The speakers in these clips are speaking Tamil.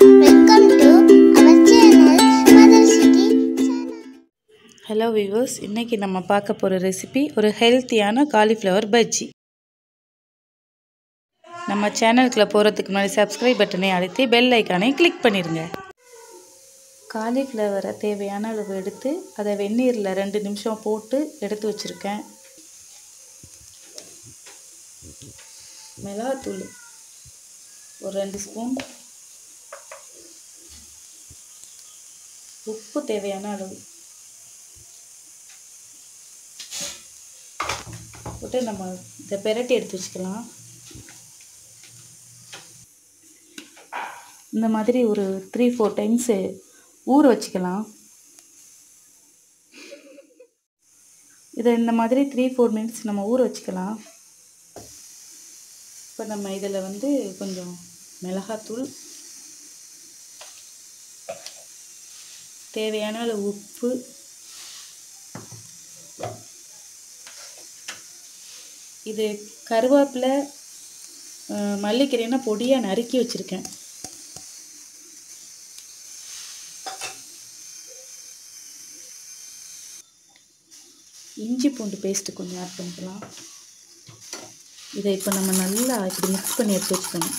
Welcome to our channel Mother City channel. Hello viewers, இன்னைக்கு நம்ம பார்க்க போற ரெசிபி ஒரு ஹெல்த்தியான காலிஃப்ளவர் பஜ்ஜி. நம்ம சேனலுக்குள்ள போறதுக்கு முன்னாடி subscribe பட்டனை அழுத்தி பெல் ஐகானை கிளிக் பண்ணிருங்க. காலிஃப்ளவரை தேவையான அளவு எடுத்து அதை வெந்நீர்ல 2 நிமிஷம் போட்டு எடுத்து வச்சிருக்கேன். மிளகாய்த்தூள் ஒரு 2 ஸ்பூன், உப்பு தேவையான அளவு போட்டு நம்ம இதை பெரட்டி எடுத்து வச்சுக்கலாம். இந்த மாதிரி ஒரு 3-4 டைம்ஸ் ஊற வச்சுக்கலாம். இதை இந்த மாதிரி 3-4 மினிட்ஸ் நம்ம ஊற வச்சுக்கலாம். இப்போ நம்ம இதில் கொஞ்சம் மிளகாத்தூள், தேவையான அளவு உப்பு, இது கருவேப்பிலை, மல்லிக்கீரைனா பொடியாக நறுக்கி வச்சுருக்கேன். இஞ்சி பூண்டு பேஸ்ட்டு கொஞ்சம் ஆட் பண்ணிக்கலாம். இதை இப்போ நம்ம நல்லா இப்படி மிக்ஸ் பண்ணி எடுத்து வச்சுக்கணும்.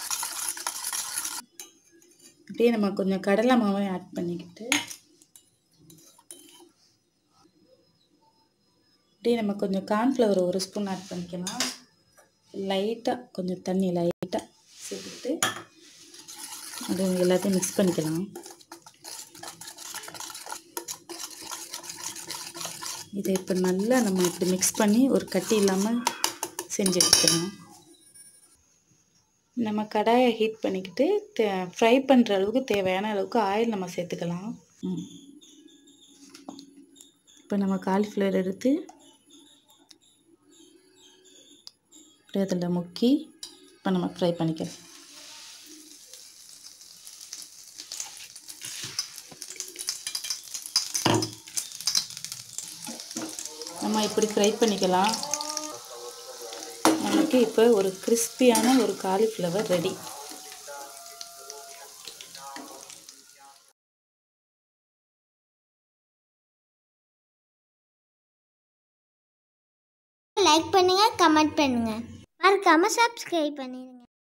அப்படியே நம்ம கொஞ்சம் கடலை மாவை ஆட் பண்ணிக்கிட்டு அப்படியே நம்ம கொஞ்சம் கார்ன்ஃப்ளவர் 1 ஸ்பூன் ஆட் பண்ணிக்கலாம். லைட்டாக கொஞ்சம் தண்ணி லைட்டாக சேர்த்துக்கிட்டு அது எல்லாத்தையும் மிக்ஸ் பண்ணிக்கலாம். இதை இப்போ நல்லா நம்ம இப்படி மிக்ஸ் பண்ணி ஒரு கட்டி இல்லாமல் செஞ்சு எடுத்துக்கலாம். நம்ம கடாயை ஹீட் பண்ணிக்கிட்டு ஃப்ரை பண்ணுற அளவுக்கு தேவையான அளவுக்கு ஆயில் நம்ம சேர்த்துக்கலாம். இப்போ நம்ம காலிஃப்ளவர் எடுத்து அப்படியே அதில் முக்கி இப்போ நம்ம ஃப்ரை பண்ணிக்கலாம். நம்ம இப்படி ஃப்ரை பண்ணிக்கலாம். நமக்கு இப்போ ஒரு கிறிஸ்பியான ஒரு காலிஃப்ளவர் ரெடி. லைக் பண்ணுங்க, கமெண்ட் பண்ணுங்க, மறக்காம சப்ஸ்கிரைப் பண்ணிடுங்க.